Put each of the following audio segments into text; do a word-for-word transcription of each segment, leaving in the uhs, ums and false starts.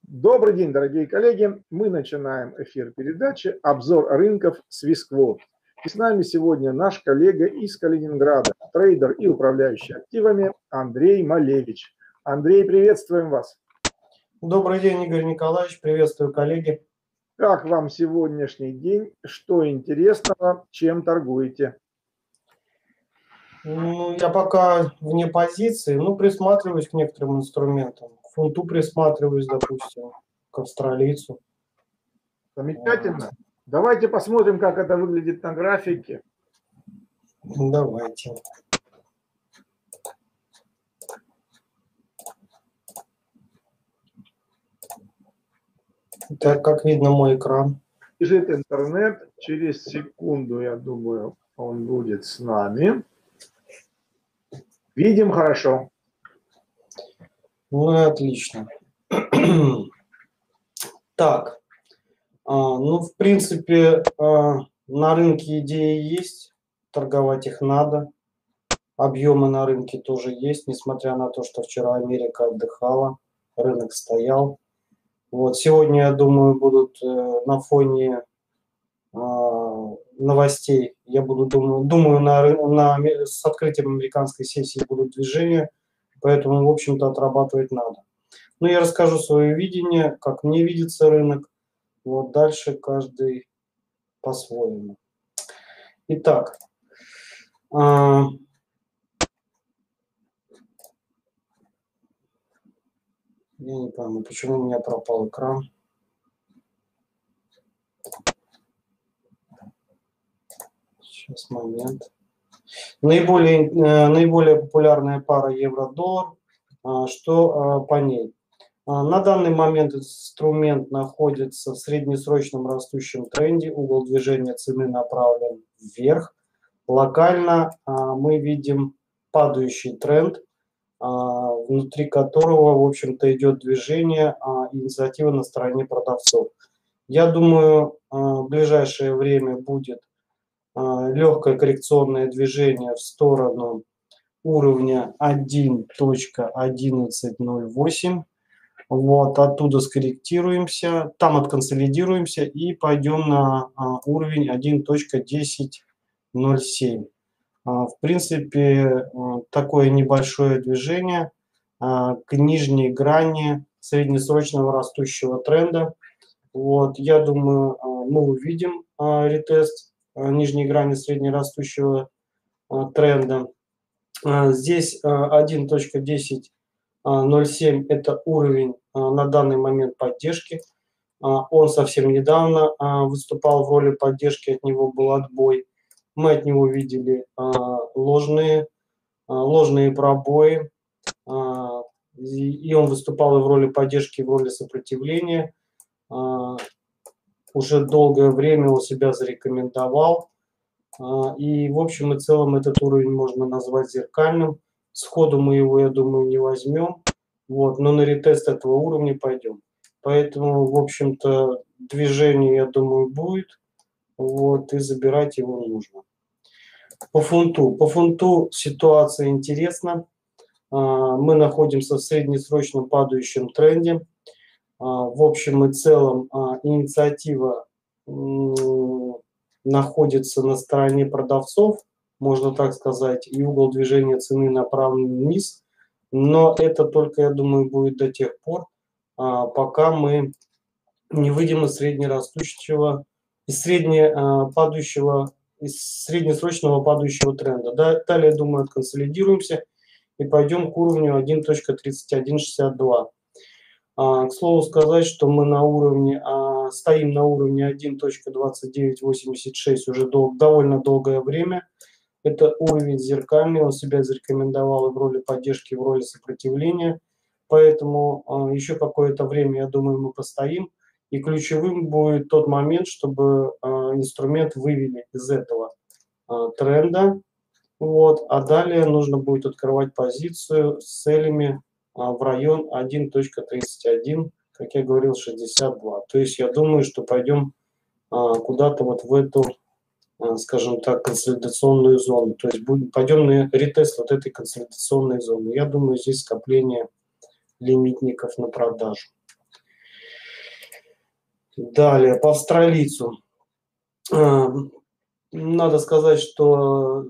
Добрый день, дорогие коллеги. Мы начинаем эфир передачи «Обзор рынков Swissquote». И с нами сегодня наш коллега из Калининграда, трейдер и управляющий активами Андрей Малевич. Андрей, приветствуем вас. Добрый день, Игорь Николаевич. Приветствую, коллеги. Как вам сегодняшний день? Что интересного? Чем торгуете? Ну, я пока вне позиции, ну, присматриваюсь к некоторым инструментам. К фунту присматриваюсь, допустим, к австралийцу. Замечательно. Вот. Давайте посмотрим, как это выглядит на графике. Давайте. Так, как видно мой экран. Бежит интернет. Через секунду, я думаю, он будет с нами. Видим хорошо. Ну и отлично. Так, а, ну, в принципе, а, на рынке идеи есть, торговать их надо. Объемы на рынке тоже есть, несмотря на то, что вчера Америка отдыхала, рынок стоял. Вот сегодня, я думаю, будут э, на фоне э, новостей, я буду думаю, думаю на, на, с открытием американской сессии будут движения, поэтому, в общем-то, отрабатывать надо. Но я расскажу свое видение, как мне видится рынок, вот дальше каждый по-своему. Итак, э, я не пойму, почему у меня пропал экран. Сейчас, момент. Наиболее, э, наиболее популярная пара евро-доллар. А, что а, по ней? А, на данный момент инструмент находится в среднесрочном растущем тренде. Угол движения цены направлен вверх. Локально а, мы видим падающий тренд, а, внутри которого, в общем-то, идет движение, а, инициатива на стороне продавцов. Я думаю, а, в ближайшее время будет легкое коррекционное движение в сторону уровня один точка одиннадцать ноль восемь. Вот, оттуда скорректируемся, там отконсолидируемся и пойдем на а, уровень один точка десять ноль семь. А, в принципе, а, такое небольшое движение а, к нижней грани среднесрочного растущего тренда. Вот, я думаю, а, мы увидим а, ретест нижней грани среднерастущего а, тренда. А, здесь а, один точка десять ноль семь это уровень а, на данный момент поддержки. А, он совсем недавно а, выступал в роли поддержки, от него был отбой. Мы от него видели а, ложные, а, ложные пробои, а, и, и он выступал и в роли поддержки, и в роли сопротивления. А, уже долгое время он себя зарекомендовал. И в общем и целом этот уровень можно назвать зеркальным. Сходу мы его, я думаю, не возьмем. Вот, но на ретест этого уровня пойдем. Поэтому, в общем-то, движение, я думаю, будет. Вот, и забирать его нужно. По фунту. По фунту ситуация интересна. Мы находимся в среднесрочном падающем тренде. В общем и целом инициатива находится на стороне продавцов, можно так сказать, и угол движения цены направлен вниз. Но это только, я думаю, будет до тех пор, пока мы не выйдем из среднерастущего, из среднепадающего, из среднесрочного падающего тренда. Далее, я думаю, отконсолидируемся и пойдем к уровню один точка тридцать один шестьдесят два. А, к слову сказать, что мы на уровне, а, стоим на уровне один точка двадцать девять восемьдесят шесть уже дол довольно долгое время. Это уровень зеркальный, он себя зарекомендовал и в роли поддержки, и в роли сопротивления. Поэтому а, еще какое-то время, я думаю, мы постоим. И ключевым будет тот момент, чтобы а, инструмент вывели из этого а, тренда. Вот, а далее нужно будет открывать позицию с целями в район один точка тридцать один, как я говорил, шестьдесят два. То есть я думаю, что пойдем а, куда-то вот в эту, а, скажем так, консолидационную зону. То есть будем, пойдем на ретест вот этой консолидационной зоны. Я думаю, здесь скопление лимитников на продажу. Далее, по австралийцу. Надо сказать, что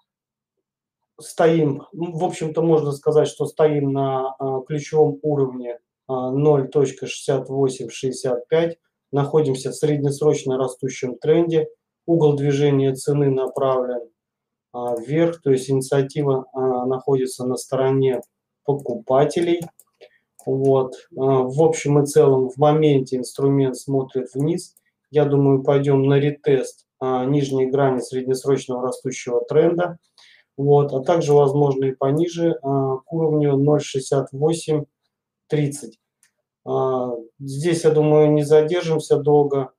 стоим, в общем-то, можно сказать, что стоим на ключевом уровне ноль точка шестьдесят восемь шестьдесят пять. Находимся в среднесрочно растущем тренде. Угол движения цены направлен вверх, то есть инициатива находится на стороне покупателей. Вот. В общем и целом в моменте инструмент смотрит вниз. Я думаю, пойдем на ретест нижней грани среднесрочного растущего тренда. Вот. А также, возможно, и пониже к уровню ноль шестьдесят восемь тридцать. Здесь, я думаю, не задержимся долго.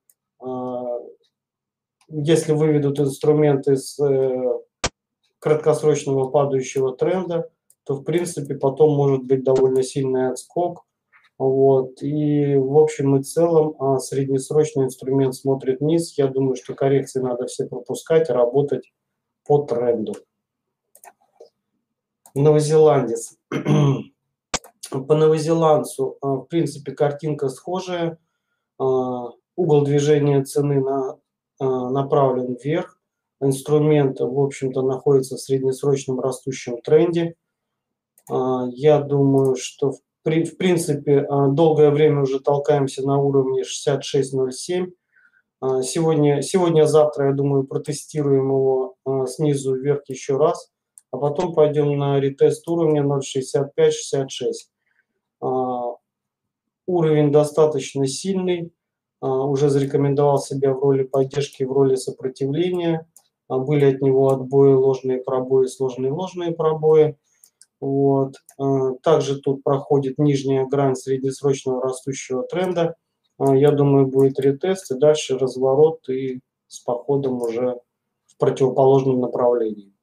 Если выведут инструмент из краткосрочного падающего тренда, то, в принципе, потом может быть довольно сильный отскок. Вот. И в общем и целом среднесрочный инструмент смотрит вниз. Я думаю, что коррекции надо все пропускать и работать по тренду. Новозеландец. По новозеландцу, в принципе, картинка схожая. Угол движения цены на, направлен вверх. Инструмент, в общем-то, находится в среднесрочном растущем тренде. Я думаю, что, в принципе, долгое время уже толкаемся на уровне шестьдесят шесть ноль семь. Сегодня, сегодня-завтра, я думаю, протестируем его снизу вверх еще раз, а потом пойдем на ретест уровня ноль шестьдесят пять шестьдесят шесть. Уровень достаточно сильный, уже зарекомендовал себя в роли поддержки, в роли сопротивления. Были от него отбои, ложные пробои, сложные ложные пробои. Вот. Также тут проходит нижняя грань среднесрочного растущего тренда. Я думаю, будет ретест и дальше разворот и с походом уже в противоположном направлении.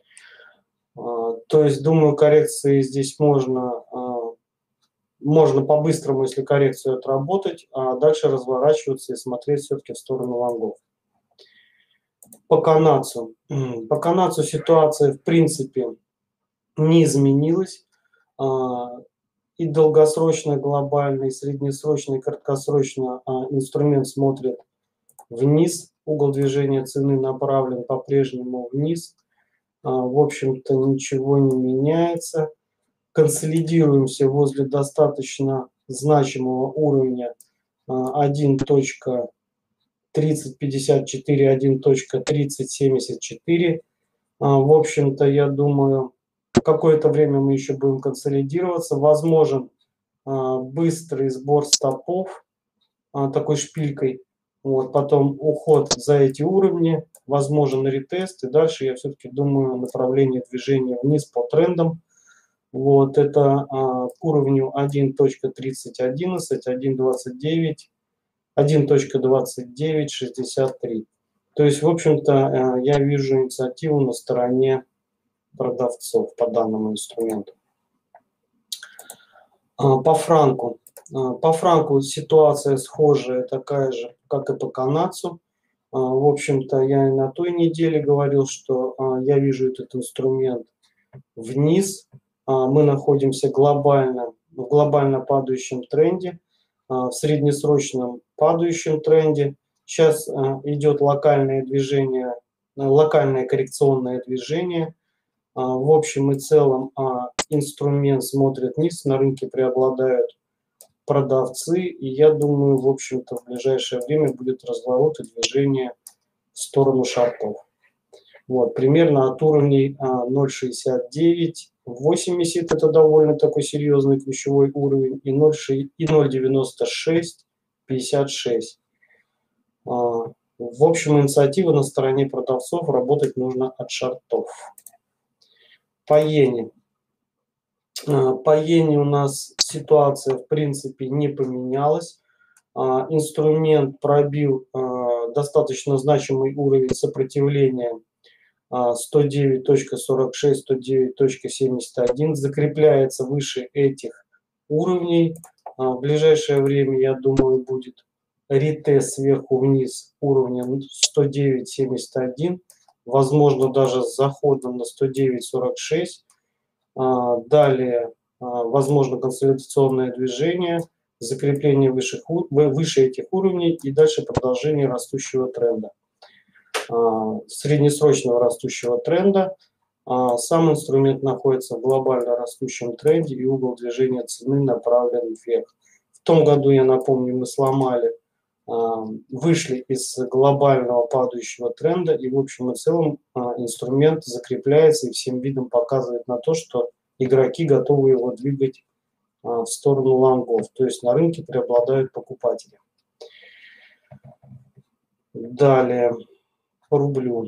То есть, думаю, коррекции здесь можно, можно по-быстрому, если коррекцию отработать, а дальше разворачиваться и смотреть все-таки в сторону лонгов. По канадцу. По канадцу ситуация, в принципе, не изменилась. И долгосрочно, глобально, и среднесрочно, и краткосрочно инструмент смотрит вниз. Угол движения цены направлен по-прежнему вниз. В общем-то, ничего не меняется. Консолидируемся возле достаточно значимого уровня один точка тридцать пятьдесят четыре, один точка тридцать семьдесят четыре. В общем-то, я думаю, какое-то время мы еще будем консолидироваться. Возможен быстрый сбор стопов такой шпилькой. Вот, потом уход за эти уровни, возможен ретест. И дальше я все-таки думаю направление движения вниз по трендам. Вот, это а, к уровню один точка тридцать одиннадцать, один двадцать девять, один точка двадцать девять шестьдесят три. То есть, в общем-то, я вижу инициативу на стороне продавцов по данному инструменту. По франку. По франку ситуация схожая, такая же, как и по канадцу. В общем-то, я и на той неделе говорил, что я вижу этот инструмент вниз. Мы находимся глобально, в глобально падающем тренде, в среднесрочном падающем тренде. Сейчас идет локальное движение, локальное коррекционное движение. В общем и целом инструмент смотрит вниз, на рынке преобладают продавцы, и я думаю, в общем-то, в ближайшее время будет разворот и движение в сторону шортов. Вот, примерно от уровней ноль шестьдесят девять восемьдесят, это довольно такой серьезный ключевой уровень, и ноль девяносто шесть пятьдесят шесть. В общем, инициатива на стороне продавцов, работать нужно от шортов. По иене. По иене у нас ситуация, в принципе, не поменялась. Инструмент пробил достаточно значимый уровень сопротивления сто девять точка сорок шесть, сто девять точка семьдесят один, закрепляется выше этих уровней. В ближайшее время, я думаю, будет ретест сверху вниз уровня сто девять семьдесят один, возможно, даже с заходом на сто девять сорок шесть. Далее, возможно, консолидационное движение закрепление высших, выше этих уровней и дальше продолжение растущего тренда, среднесрочного растущего тренда. Сам инструмент находится в глобально растущем тренде, и угол движения цены направлен вверх. В том году, я напомню, мы сломали, вышли из глобального падающего тренда, и в общем и целом инструмент закрепляется и всем видом показывает на то, что игроки готовы его двигать в сторону лонгов, то есть на рынке преобладают покупатели. Далее по рублю.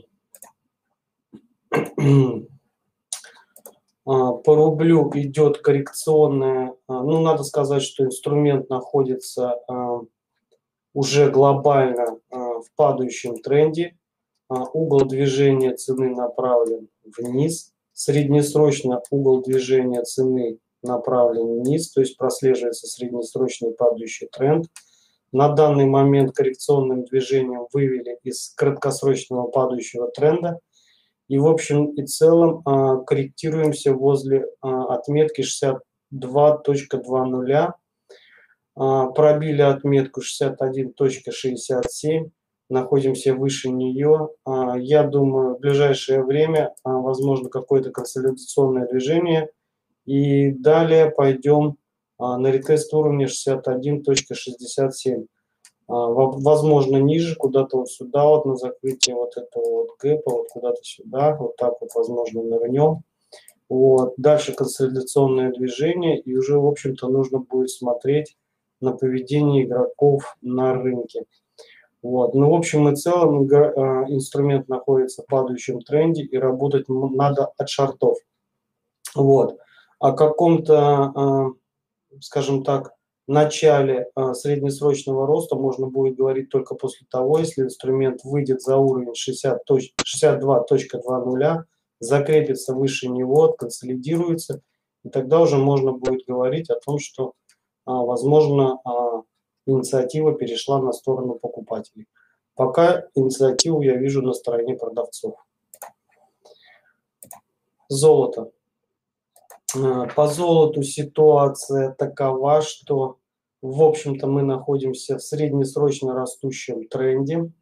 По рублю идет коррекционная, ну надо сказать, что инструмент находится уже глобально в падающем тренде, угол движения цены направлен вниз, среднесрочно угол движения цены направлен вниз, то есть прослеживается среднесрочный падающий тренд. На данный момент коррекционным движением вывели из краткосрочного падающего тренда. И в общем и целом корректируемся возле отметки шестьдесят два точка двадцать. Пробили отметку шестьдесят один точка шестьдесят семь. Находимся выше нее. Я думаю, в ближайшее время возможно какое-то консолидационное движение. И далее пойдем на ретест уровня шестьдесят один точка шестьдесят семь. Возможно, ниже, куда-то вот сюда, вот на закрытие вот этого вот гэпа, вот куда-то сюда, вот так вот, возможно, нырнем. Вот. Дальше консолидационное движение, и уже, в общем-то, нужно будет смотреть на поведение игроков на рынке. Вот. Но, в общем и целом, инструмент находится в падающем тренде, и работать надо от шортов. Вот. О каком-то, скажем так, начале среднесрочного роста можно будет говорить только после того, если инструмент выйдет за уровень шестьдесят два точка двадцать, закрепится выше него, консолидируется, и тогда уже можно будет говорить о том, что, возможно, инициатива перешла на сторону покупателей. Пока инициативу я вижу на стороне продавцов. Золото. По золоту ситуация такова, что, в общем-то, мы находимся в среднесрочно растущем тренде.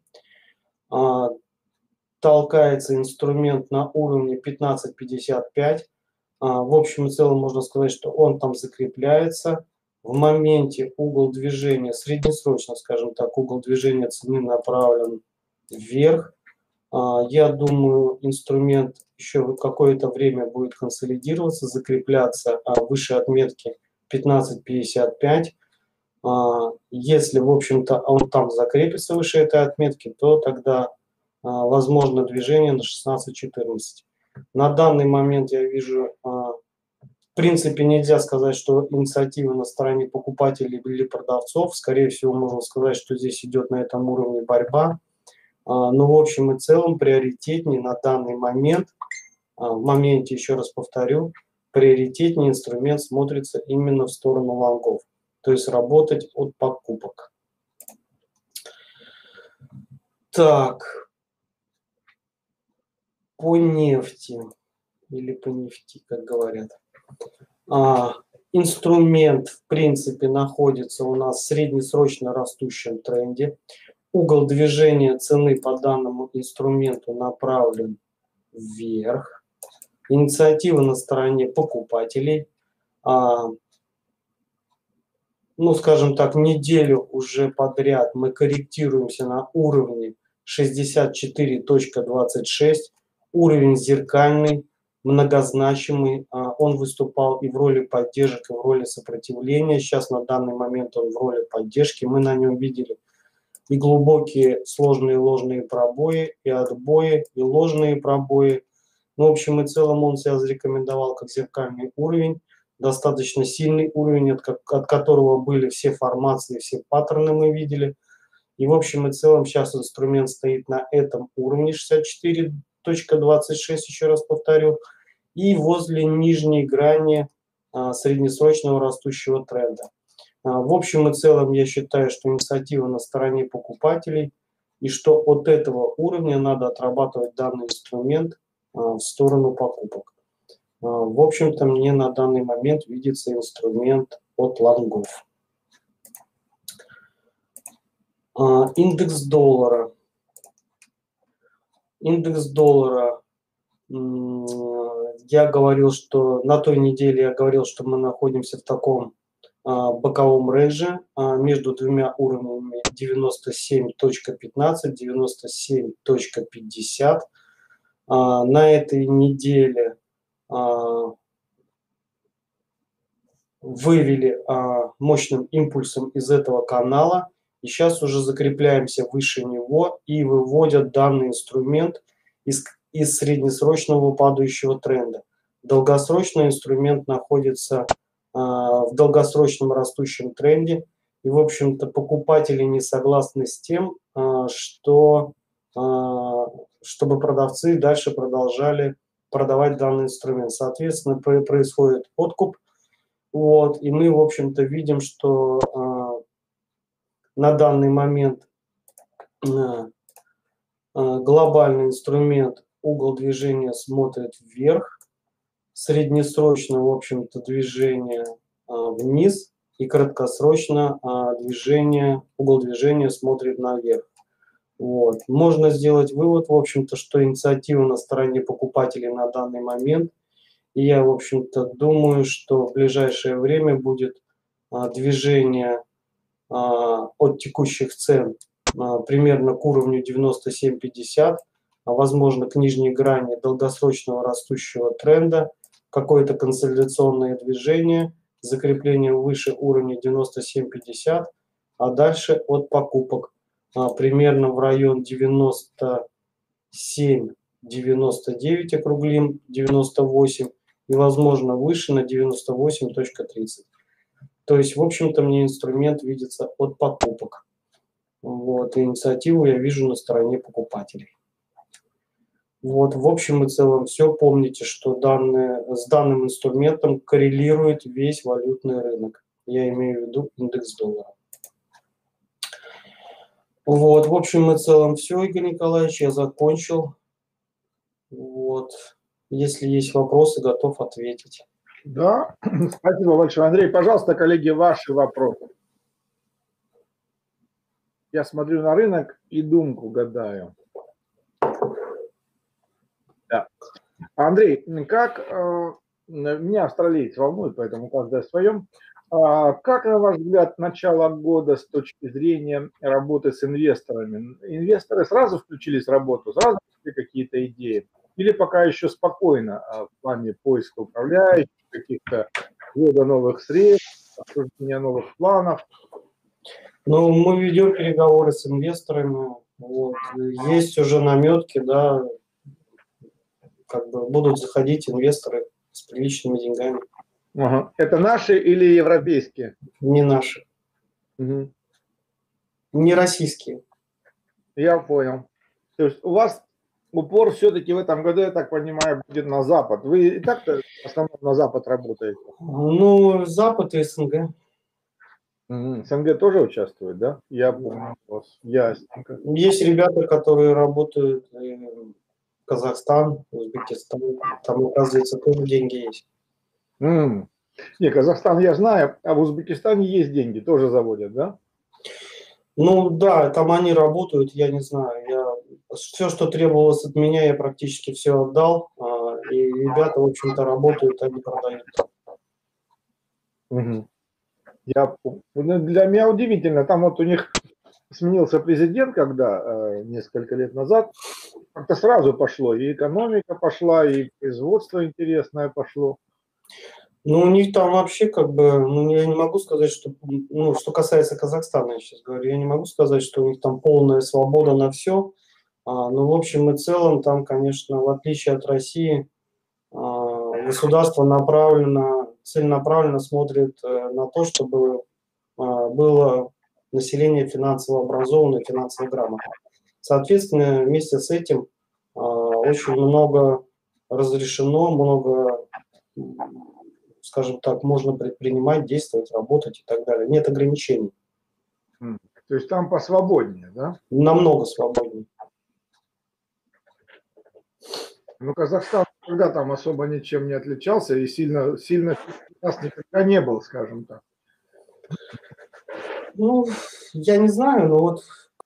Толкается инструмент на уровне пятнадцать пятьдесят пять. В общем и целом можно сказать, что он там закрепляется. В моменте угол движения, среднесрочно, скажем так, угол движения цены направлен вверх. Я думаю, инструмент еще какое-то время будет консолидироваться, закрепляться выше отметки пятнадцать пятьдесят пять. Если, в общем-то, он там закрепится выше этой отметки, то тогда возможно движение на шестнадцать четырнадцать. На данный момент я вижу, в принципе, нельзя сказать, что инициатива на стороне покупателей или продавцов. Скорее всего, можно сказать, что здесь идет на этом уровне борьба. Но в общем и целом приоритетнее на данный момент, в моменте, еще раз повторю, приоритетнее инструмент смотрится именно в сторону лонгов, то есть работать от покупок. Так, по нефти, или по нефти, как говорят. А, инструмент, в принципе, находится у нас в среднесрочно растущем тренде. Угол движения цены по данному инструменту направлен вверх. Инициатива на стороне покупателей. А, ну, скажем так, неделю уже подряд мы корректируемся на уровне шестьдесят четыре точка двадцать шесть. Уровень зеркальный, многозначимый. А, он выступал и в роли поддержек, и в роли сопротивления. Сейчас на данный момент он в роли поддержки. Мы на нем видели и глубокие сложные ложные пробои, и отбои, и ложные пробои. Ну, в общем и целом он себя зарекомендовал как зеркальный уровень, достаточно сильный уровень, от, от которого были все формации, все паттерны мы видели. И в общем и целом сейчас инструмент стоит на этом уровне шестьдесят четыре точка двадцать шесть, еще раз повторю, и возле нижней грани а, среднесрочного растущего тренда. В общем и целом я считаю, что инициатива на стороне покупателей и что от этого уровня надо отрабатывать данный инструмент в сторону покупок. В общем-то мне на данный момент видится инструмент от лонгов. Индекс доллара. Индекс доллара. Я говорил, что на той неделе я говорил, что мы находимся в таком боковом рейнже между двумя уровнями девяносто семь точка пятнадцать, девяносто семь точка пятьдесят. На этой неделе вывели мощным импульсом из этого канала. И сейчас уже закрепляемся выше него и выводят данный инструмент из, из среднесрочного падающего тренда. Долгосрочный инструмент находится а, в долгосрочном растущем тренде. И, в общем-то, покупатели не согласны с тем, а, что, а, чтобы продавцы дальше продолжали продавать данный инструмент. Соответственно, происходит откуп. Вот, и мы, в общем-то, видим, что а, на данный момент а, а, глобальный инструмент, угол движения смотрит вверх, среднесрочно, в общем-то, движение а, вниз, и краткосрочно а, движение, угол движения смотрит наверх. Вот. Можно сделать вывод, в общем-то, что инициатива на стороне покупателей на данный момент. И я, в общем-то, думаю, что в ближайшее время будет а, движение а, от текущих цен а, примерно к уровню девяносто семь пятьдесят, а возможно к нижней грани долгосрочного растущего тренда, какое-то консолидационное движение, закрепление выше уровня девяносто семь пятьдесят, а дальше от покупок а, примерно в район девяносто семь девяносто девять округлим, девяносто восемь, и, возможно, выше на девяносто восемь точка тридцать. То есть, в общем-то, мне инструмент видится от покупок. Вот, и инициативу я вижу на стороне покупателей. Вот, в общем и целом все. Помните, что данные, с данным инструментом коррелирует весь валютный рынок. Я имею в виду индекс доллара. Вот, в общем и целом все, Игорь Николаевич, я закончил. Вот. Если есть вопросы, готов ответить. Да, спасибо большое. Андрей, пожалуйста, коллеги, ваши вопросы. Я смотрю на рынок и думку гадаю. Да. Андрей, как э, меня австралиец волнует, поэтому каждый о своем. А как, на ваш взгляд, начало года с точки зрения работы с инвесторами? Инвесторы сразу включились в работу, сразу пришли какие-то идеи? Или пока еще спокойно в плане поиска управляющих, каких-то ввода новых средств, обсуждения новых планов? Ну, мы ведем переговоры с инвесторами. Вот. Есть уже наметки, да, как бы будут заходить инвесторы с приличными деньгами. Ага. Это наши или европейские? Не наши. Угу. Не российские. Я понял. То есть у вас упор все-таки в этом году, я так понимаю, будет на Запад. Вы и так-то в основном на Запад работаете? Ну, Запад и СНГ. Угу. СНГ тоже участвует, да? Я понял вас. Ясненько. Есть ребята, которые работают в Казахстан, Узбекистан. Там, оказывается, тоже деньги есть. Mm. Не, Казахстан я знаю, а в Узбекистане есть деньги, тоже заводят, да? Ну да, там они работают, я не знаю. Я, все, что требовалось от меня, я практически все отдал. И ребята, в общем-то, работают, они продают. Угу. Я, для меня удивительно, там вот у них сменился президент, когда э, несколько лет назад, как-то сразу пошло, и экономика пошла, и производство интересное пошло. Ну, у них там вообще как бы, ну, я не могу сказать, что, ну, что касается Казахстана, я сейчас говорю, я не могу сказать, что у них там полная свобода на все, а, но в общем и целом там, конечно, в отличие от России, а, государство направлено, целенаправленно смотрит а, на то, чтобы а, было население финансово образованное, финансово грамотное. Соответственно, вместе с этим а, очень много разрешено, много, скажем так, можно предпринимать, действовать, работать и так далее. Нет ограничений. То есть там посвободнее, да? Намного свободнее. Ну, Казахстан тогда там особо ничем не отличался и сильно, сильно у нас никогда не был, скажем так. Ну, я не знаю, но вот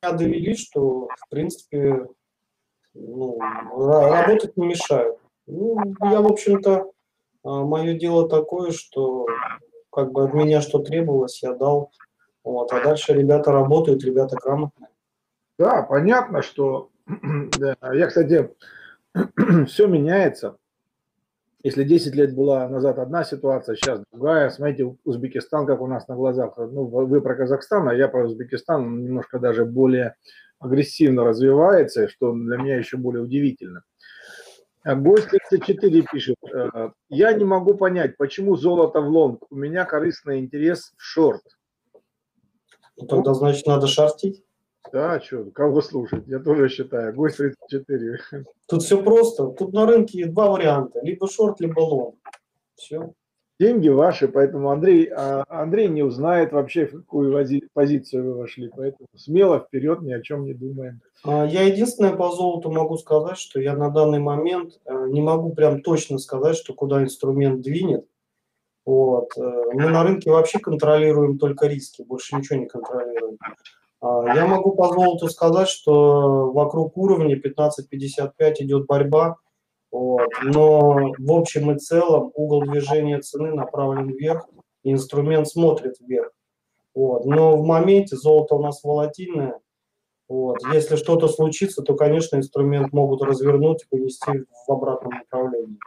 довели, что, в принципе, ну, работать не мешают. Ну, я, в общем-то, мое дело такое, что как бы от меня что требовалось, я дал. Вот, а дальше ребята работают, ребята грамотные. Да, понятно, что да. Я, кстати, все меняется. Если десять лет была назад одна ситуация, сейчас другая. Смотрите, Узбекистан, как у нас на глазах. Ну, вы про Казахстан, а я про Узбекистан, немножко даже более агрессивно развивается, что для меня еще более удивительно. Гость тридцать четыре пишет: я не могу понять, почему золото в лонг, у меня корыстный интерес в шорт. Ну, тогда, значит, надо шортить. Да, что, кого слушать? Я тоже считаю. Гость тридцать четыре. Тут все просто. Тут на рынке два варианта. Либо шорт, либо лонг. Все. Деньги ваши, поэтому Андрей, Андрей не узнает вообще, в какую позицию вы вошли. Поэтому смело вперед, ни о чем не думаем. Я единственное по золоту могу сказать, что я на данный момент не могу прям точно сказать, что куда инструмент двинет. Вот. Мы на рынке вообще контролируем только риски, больше ничего не контролируем. Я могу по золоту сказать, что вокруг уровня пятнадцать пятьдесят пять идет борьба, вот, но в общем и целом угол движения цены направлен вверх, и инструмент смотрит вверх. Вот. Но в моменте золото у нас волатильное. Вот. Если что-то случится, то, конечно, инструмент могут развернуть и повести в обратном направлении.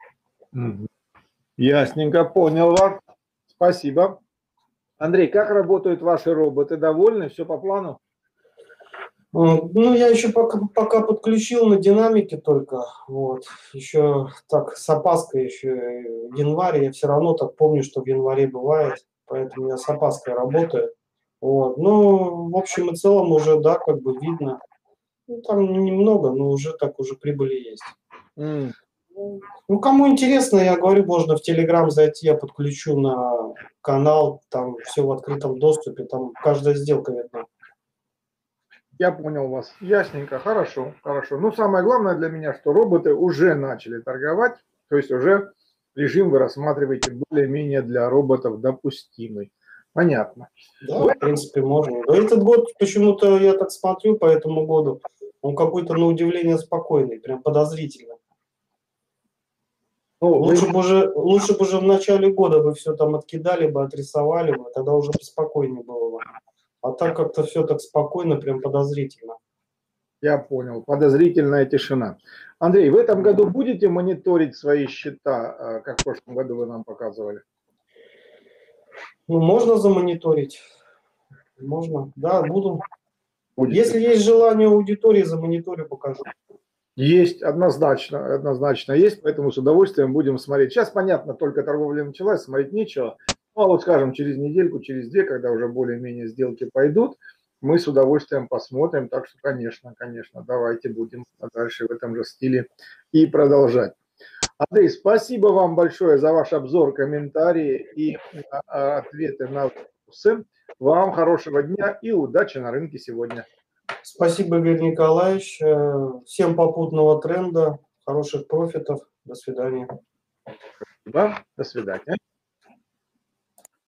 Ясненько, понял вас. Спасибо. Андрей, как работают ваши роботы? Довольны? Все по плану? Ну, я еще пока, пока подключил на динамике только. Вот. Еще так с опаской, еще январь. Я все равно так помню, что в январе бывает. Поэтому я с опаской работаю. Вот. Ну, в общем и целом уже, да, как бы видно. Ну, там немного, но уже так уже прибыли есть. Mm. Ну, кому интересно, я говорю, можно в Телеграм зайти, я подключу на канал, там все в открытом доступе, там каждая сделка видна. Я понял вас. Ясненько, хорошо, хорошо. Ну, самое главное для меня, что роботы уже начали торговать, то есть уже режим вы рассматриваете более-менее для роботов допустимый. Понятно. Да, в принципе, можно. Но этот год почему-то, я так смотрю, по этому году, он какой-то, на удивление, спокойный, прям подозрительно. Ну, лучше, вы... бы уже, лучше бы уже в начале года вы все там откидали бы, отрисовали бы, тогда уже поспокойнее было бы. А так как-то все так спокойно, прям подозрительно. Я понял. Подозрительная тишина. Андрей, в этом году будете мониторить свои счета, как в прошлом году вы нам показывали? Ну, можно замониторить. Можно. Да, буду. Будете. Если есть желание аудитории, замониторю, покажу. Есть, однозначно, однозначно есть, поэтому с удовольствием будем смотреть. Сейчас, понятно, только торговля началась, смотреть нечего. Ну, а вот, скажем, через недельку, через две, когда уже более-менее сделки пойдут, мы с удовольствием посмотрим. Так что, конечно, конечно, давайте будем дальше в этом же стиле и продолжать. Андрей, спасибо вам большое за ваш обзор, комментарии и ответы на вопросы. Вам хорошего дня и удачи на рынке сегодня. Спасибо, Игорь Николаевич. Всем попутного тренда, хороших профитов. До свидания. Спасибо. До свидания.